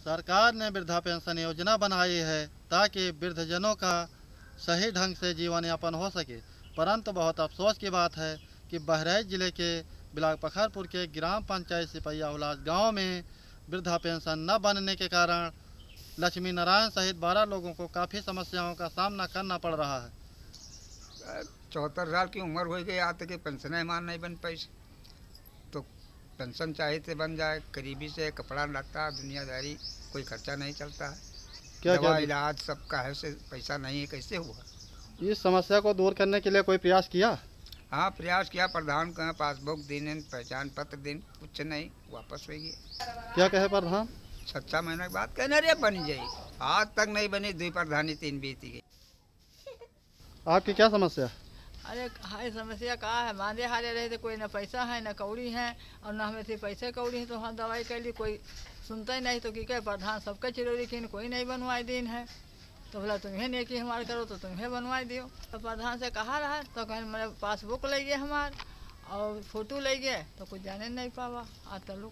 सरकार ने वृद्धा पेंशन योजना बनाई है ताकि वृद्धजनों का सही ढंग से जीवन यापन हो सके, परंतु बहुत अफसोस की बात है कि बहराइच जिले के ब्लॉक पखरपुर के ग्राम पंचायत सिपैया उलास गाँव में वृद्धा पेंशन न बनने के कारण लक्ष्मी नारायण सहित 12 लोगों को काफ़ी समस्याओं का सामना करना पड़ रहा है। 74 साल की उम्र हो गई, आज तक पेंशन ईमान नहीं बन पाई, तो पेंशन चाहिए तो बन जाए। करीबी से कपड़ा लत्ता दुनियादारी कोई खर्चा नहीं चलता है, दवा इलाज सबका है, से पैसा नहीं है, कैसे हुआ। इस समस्या को दूर करने के लिए कोई प्रयास किया? हाँ, प्रयास किया। प्रधान का पासबुक दिन, पहचान पत्र दिन, कुछ नहीं, वापस हो गया। क्या कहे प्रधान? 6 महीने के बाद कहना रे बन जाए, आज तक नहीं बनी, 2 प्रधानी 3 बीती गई। आपकी क्या समस्या? अरे हाय समस्या कहा है, मांदे हारे रहे थे, कोई ना पैसा है ना कौड़ी है, और ना हमें थे पैसे कौड़ी है, तो हाँ दवाई कर ली, कोई सुनता ही नहीं, तो कि कहे प्रधान सबके चिरौरी की कोई नहीं बनवाई दिन है, तो बोला तुम्हें नहीं कि हमारे करो तो तुम्हें बनवाई दियो। तो प्रधान से कहा रहा, तो कहीं मेरे पासबुक ले गए हमार और फोटो ले गए, तो कुछ जाने नहीं पावा। आज तक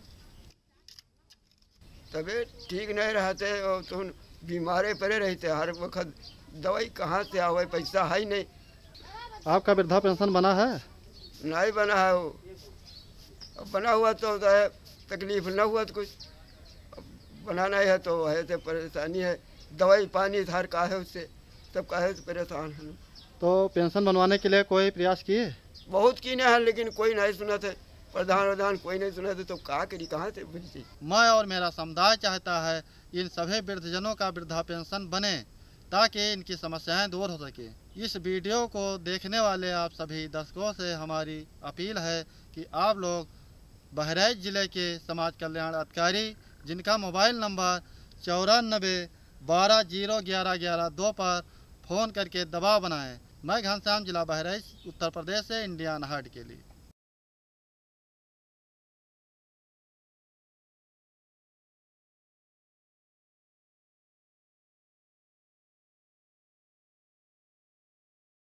तबीयत ठीक नहीं रहते और तुम बीमारे पड़े रहते, हर वक्त दवाई कहाँ से आवे, पैसा है ही नहीं। आपका वृद्धा पेंशन बना है? नहीं बना है, वो बना हुआ तो है, तकलीफ न हुआ तो कुछ, बना नहीं है तो है तो परेशानी है, दवाई पानी धार का है, उससे सब का है तो परेशान है। तो पेंशन बनवाने के लिए कोई प्रयास किए? बहुत किए हैं, लेकिन कोई नहीं सुना थे, प्रधान कोई नहीं सुना थे, तो कहा करी कहाँ से बुझी। मैं और मेरा समुदाय चाहता है इन सभी वृद्धजनों का वृद्धा पेंशन बने ताकि इनकी समस्याएं दूर हो सके। इस वीडियो को देखने वाले आप सभी दर्शकों से हमारी अपील है कि आप लोग बहराइच जिले के समाज कल्याण अधिकारी, जिनका मोबाइल नंबर 94 12 011 11 2 पर फ़ोन करके दबाव बनाएं। मैं घनश्याम, जिला बहराइच, उत्तर प्रदेश से इंडिया अनहर्ड के लिए।